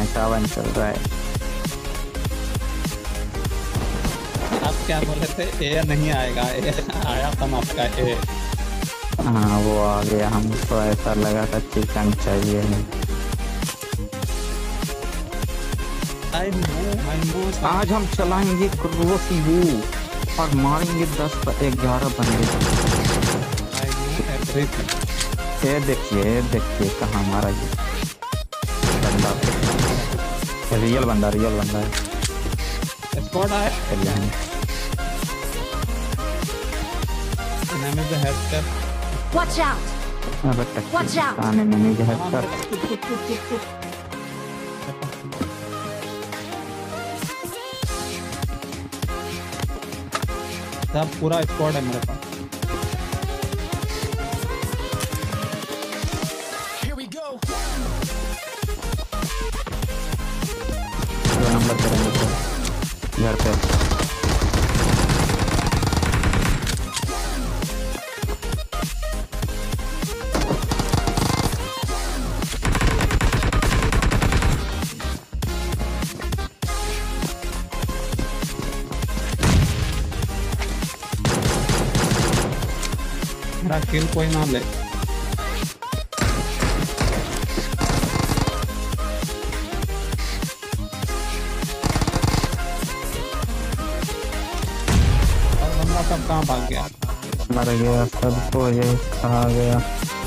ऐसा वन चल रहा है। आप क्या बोले थे? ए नहीं आएगा, ए आया था आपका ए। हाँ वो आ गया, हमको ऐसा लगा था चिकन चाहिए। आई नो आज हम चलाएंगे क्रोसियो और मारेंगे 10 पर 11 बंदे। ये देखिए कहाँ मारा ये बंदा, रियल बंदा है। स्क्वाड आया, एनिमी द हेड कर। Watch out! अबे Watch out! आने में नहीं है कर। सब पूरा स्क्वाड है मेरे पास। दो नंबर करेंगे घर पे। मेरा किल कोई ना ले। और बंदा सब कहाँ भाग गया? मर गया, सबको ये कहा गया।